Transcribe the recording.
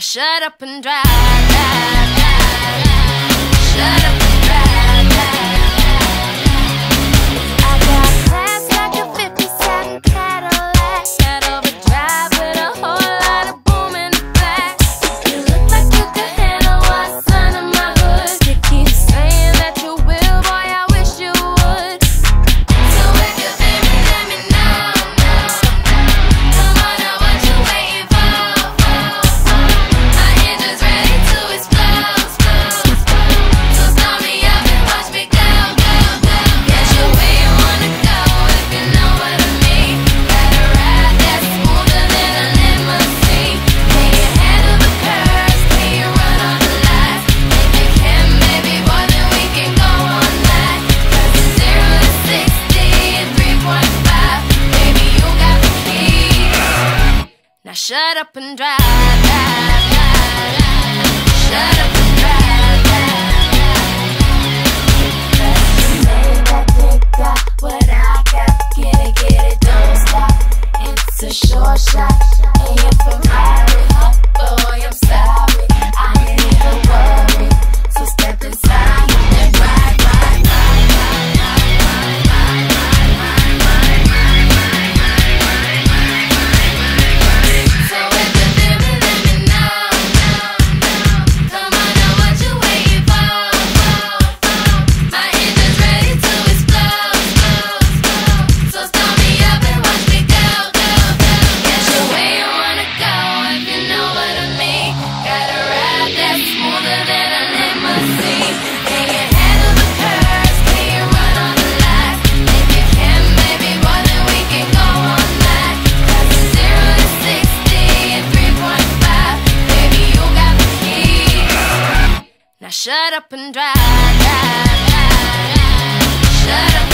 shut up and drive, drive, drive, drive. Shut up and drive, drive, drive. I got class like a 57 Cadillac, got overdrive with a whole lot of boom in the back. You look like you could handle what's under my hood. You keep saying that you will, boy, I wish you would. So if you feel me, let me know. Come on, now what you waiting for? My engine's ready to explode. So start me up and watch me go, go, go. Get you where you wanna go, if you know what I mean. Got a ride that's smoother than a limousine. Can you handle the curves? Can you run all the lights? If you can, baby boy, then we can go all night. 'Cause it's 0 to 60 in 3.5. Baby, you got the key. Now shut up and drive, drive, drive, drive. Shut up and drive, drive, drive. Say that they got what I got. Get it, don't stop. It's a short shot, and you're from Ferrari. Boy, I'm sorry, I ain't even worried. So step inside and ride, ride, ride, ride, ride, ride, ride, ride, ride, ride, ride. So if you feel me, let me know. Come on, now what you waiting for? My engine's ready to explode. So start me up and watch me go, go, go. Get you where you wanna go, if you know what I mean. Got a ride that's smoother than a limousine. Can you handle the curves? Can you run all the lights? If you can, baby boy, then we can go all night. 'Cause it's 0 to 60 in 3.5. Baby, you got the key. Now shut up and drive, drive, drive, drive. Shut up.